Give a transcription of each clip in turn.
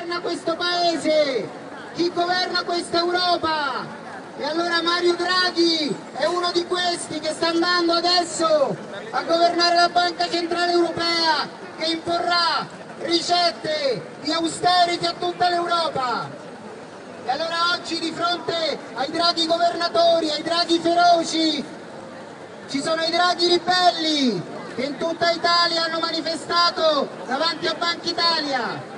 governa questo paese? Chi governa questa Europa? E allora Mario Draghi è uno di questi che sta andando adesso a governare la Banca Centrale Europea, che imporrà ricette di austerity a tutta l'Europa. E allora oggi di fronte ai draghi governatori, ai draghi feroci, ci sono i draghi ribelli che in tutta Italia hanno manifestato davanti a Banca Italia.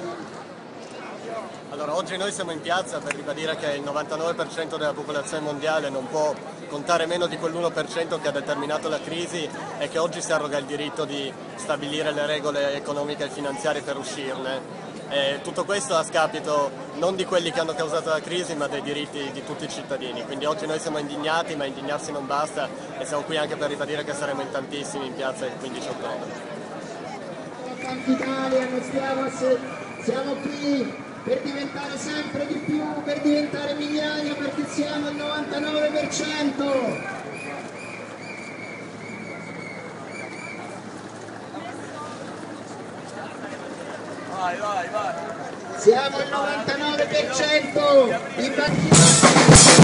Allora, oggi noi siamo in piazza per ribadire che il 99% della popolazione mondiale non può contare meno di quell'1% che ha determinato la crisi e che oggi si arroga il diritto di stabilire le regole economiche e finanziarie per uscirne. E tutto questo a scapito non di quelli che hanno causato la crisi, ma dei diritti di tutti i cittadini. Quindi oggi noi siamo indignati, ma indignarsi non basta, e siamo qui anche per ribadire che saremo in tantissimi in piazza il 15 ottobre. Banca Italia, siamo qui per diventare sempre di più, per diventare migliaia, perché siamo al 99%. Vai. Siamo al 99% in banca.